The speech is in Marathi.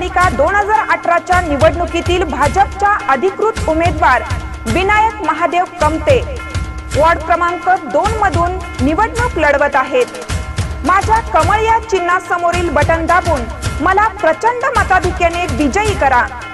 नगरपालिका 2018च्या निवडणुकीतील भाजपच्या अधिकृत उमेदवार विनायक महादेव कमते वॉर्ड क्रमांक 2 मधून निवडणूक लढवत आहेत। माझ्या कमळ या चिन्हासमोरील बटन दाबून मला प्रचंड मताधिक्याने विजयी करा।